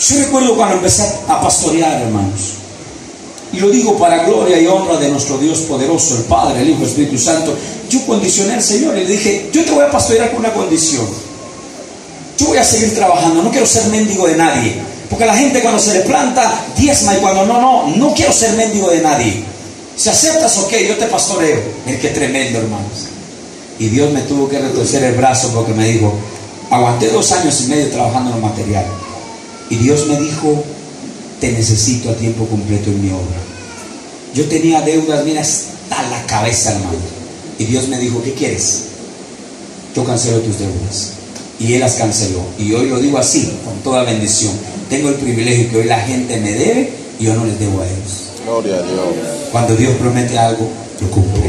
Yo recuerdo cuando empecé a pastorear, hermanos, y lo digo para gloria y honra de nuestro Dios poderoso, el Padre, el Hijo, el Espíritu Santo. Yo condicioné al Señor y le dije: yo te voy a pastorear con una condición. Yo voy a seguir trabajando, no quiero ser mendigo de nadie. Porque la gente cuando se le planta diezma, y cuando no quiero ser mendigo de nadie. Si aceptas, ok, yo te pastoreo. Mira qué tremendo, hermanos. Y Dios me tuvo que retorcer el brazo porque me dijo: aguanté 2 años y medio trabajando en lo material. Y Dios me dijo: te necesito a tiempo completo en mi obra. Yo tenía deudas, mira, hasta la cabeza, hermano. Y Dios me dijo: ¿qué quieres? Yo cancelo tus deudas. Y Él las canceló. Y hoy lo digo así, con toda bendición. Tengo el privilegio que hoy la gente me debe y yo no les debo a ellos. Gloria a Dios. Cuando Dios promete algo, lo cumple.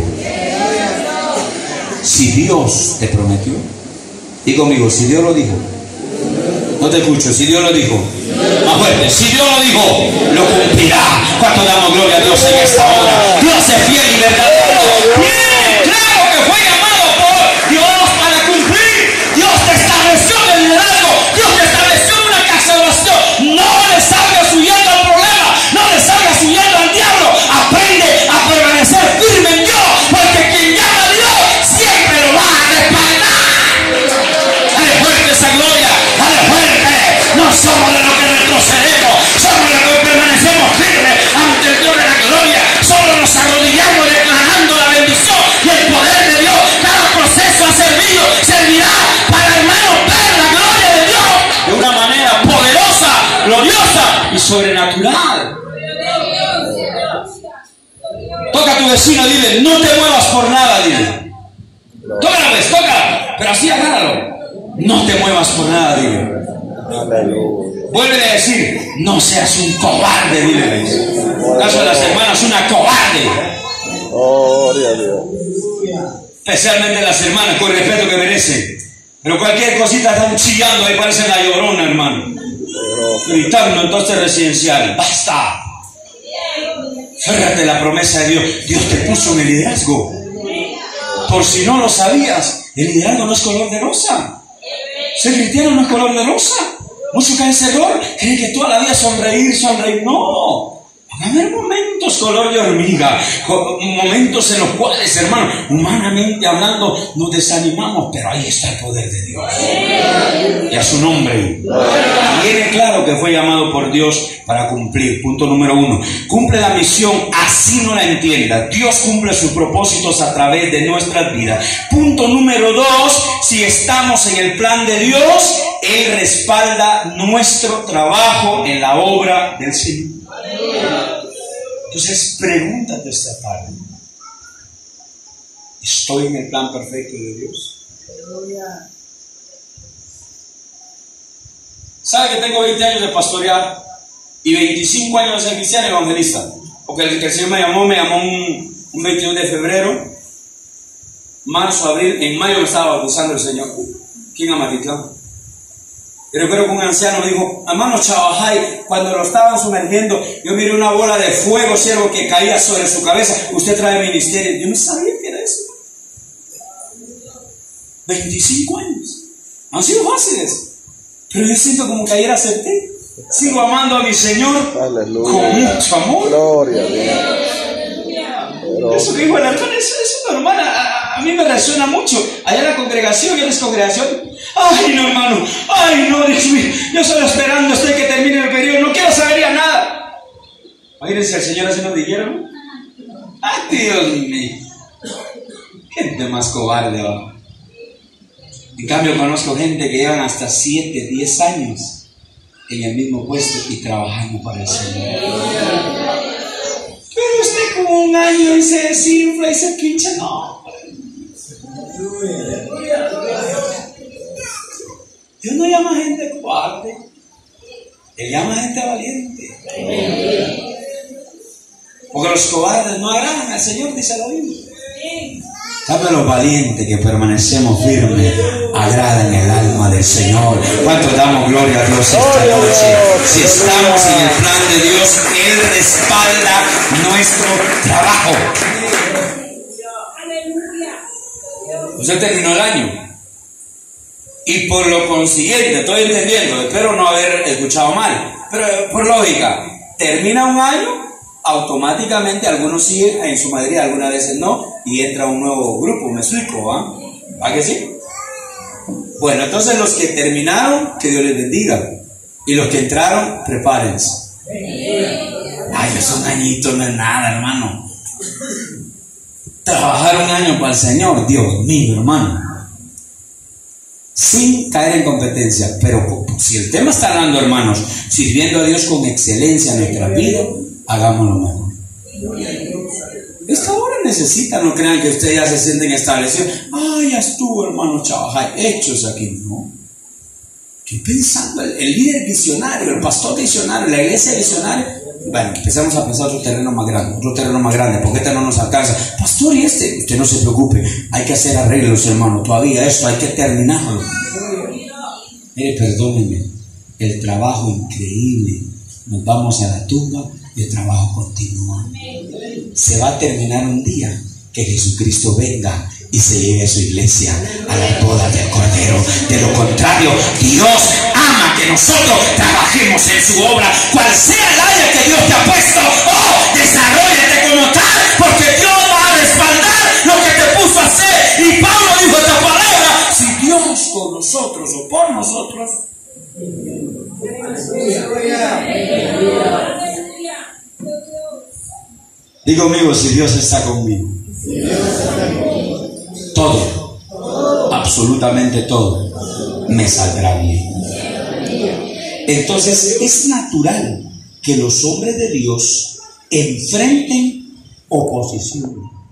Si Dios te prometió, di conmigo: si Dios lo dijo. No te escucho. Si Dios lo dijo, más fuerte. Si Dios lo dijo, lo cumplirá. ¿Cuánto damos gloria a Dios en esta hora? Dios es fiel y verdadero. Bien, claro que fue llamado por Dios para cumplir. Dios te estableció en el liderazgo. Dios te estableció en una casa de oración. No le salgas huyendo al problema. No le salgas huyendo al diablo. Aprende a permanecer firme en Dios, porque quien llama a Dios siempre lo va a respaldar. Dale fuerte esa gloria. Dale fuerte. No somos de los que retrocedemos, somos de los que permanecemos firmes ante el Dios de la gloria. Solo nos arrodillamos declarando la bendición y el poder de Dios. Cada proceso ha servido, servirá para, hermanos, ver la gloria de Dios de una manera poderosa, gloriosa y sobrenatural. Toca a tu vecino, dile: no te muevas por nada, dile. Tócala, pues, tócala, pero así agárralo. No te muevas por nada, dile. Vuelve a decir: no seas un cobarde, dile. En caso de las hermanas, una cobarde. Gloria a Dios. Especialmente las hermanas, con el respeto que merecen. Pero cualquier cosita están chillando, ahí parecen la Llorona, hermano. Gritando en todo este residencial. ¡Basta! Férrate la promesa de Dios. Dios te puso en el liderazgo. Por si no lo sabías, el liderazgo no es color de rosa. Ser cristiano no es color de rosa. Muchos caen en ese error, creen que toda la vida sonreír. No. Van a haber momentos color de hormiga, momentos en los cuales, hermano, humanamente hablando, nos desanimamos, pero ahí está el poder de Dios. Y a su nombre. Tiene claro que fue llamado por Dios para cumplir. Punto número 1. Cumple la misión así no la entienda. Dios cumple sus propósitos a través de nuestras vidas. Punto número 2. Si estamos en el plan de Dios, Él respalda nuestro trabajo en la obra del Señor. Entonces, pregúntate esta tarde: ¿estoy en el plan perfecto de Dios? ¿Sabe que tengo 20 años de pastorear y 25 años de ser cristiano y evangelista? Porque el Señor me llamó un 21 de febrero, marzo, abril, en mayo me estaba bautizando el Señor. ¿Quién ama Matitlán? Y recuerdo que un anciano me dijo: hermano Chavajay, cuando lo estaban sumergiendo, yo miré una bola de fuego, siervo, que caía sobre su cabeza. Usted trae ministerio. Yo no sabía qué era eso. 25 años. Han sido fáciles, pero yo siento como que ayer acepté. Sigo amando a mi Señor. Aleluya. Con mucho amor. Gloria a Dios. Eso que dijo el hermano, eso es normal. A mí me resuena mucho. Allá en la congregación, ¿ya es congregación? Ay, no, hermano. Ay, no, Dios mío. Yo solo esperando hasta que termine el periodo. No quiero saber ya nada. Imagínense al Señor haciendo dijeron. Ay, Dios mío. Gente más cobarde, ¿no? En cambio, conozco gente que llevan hasta 7, 10 años en el mismo puesto y trabajando para el Señor. Pero usted como un año y se desinfla y se pincha. No. Dios no llama a gente cobarde. Él llama a gente valiente. Porque los cobardes no agradan al Señor, dice la Biblia. Sabe, los valientes que permanecemos firmes agradan el alma del Señor. ¿Cuánto damos gloria a Dios esta noche? Si estamos en el plan de Dios, Él respalda nuestro trabajo. Usted terminó el año y por lo consiguiente, estoy entendiendo, espero no haber escuchado mal, Pero por lógica, termina un año, automáticamente algunos siguen, en su mayoría, algunas veces no, y entra un nuevo grupo, me explico, ¿va? ¿Va que sí? Bueno, entonces los que terminaron, que Dios les bendiga. Y los que entraron, prepárense. Ay, esos añitos no es nada, hermano. Trabajar un año para el Señor, Dios mío, hermano. Sin caer en competencia. Pero si el tema está hablando, hermanos, sirviendo a Dios con excelencia en nuestra vida, hagámoslo mejor. Esta hora necesita, no crean que ustedes ya se sienten establecidos. Ay, ya estuvo, hermano, trabajar hechos aquí, ¿no? Estoy pensando, el líder visionario, el pastor visionario, la iglesia visionaria. Bueno, empezamos a pensar otro terreno más grande, porque este no nos alcanza. Pastor, y usted no se preocupe, hay que hacer arreglos, hermano, todavía esto hay que terminarlo. Mire, perdónenme, el trabajo increíble, nos vamos a la tumba y el trabajo continúa. Se va a terminar un día que Jesucristo venga y se lleve a su iglesia a las bodas del Cordero. De lo contrario, Dios ama que nosotros trabajemos en su obra, cual sea el área que Dios te ha puesto. Oh, desarróllate como tal, porque Dios va a respaldar lo que te puso a hacer. Y Pablo dijo esta palabra: si Dios con nosotros o por nosotros. Digo conmigo, si Dios está conmigo, todo, absolutamente todo, me saldrá bien. Entonces es natural que los hombres de Dios enfrenten oposición.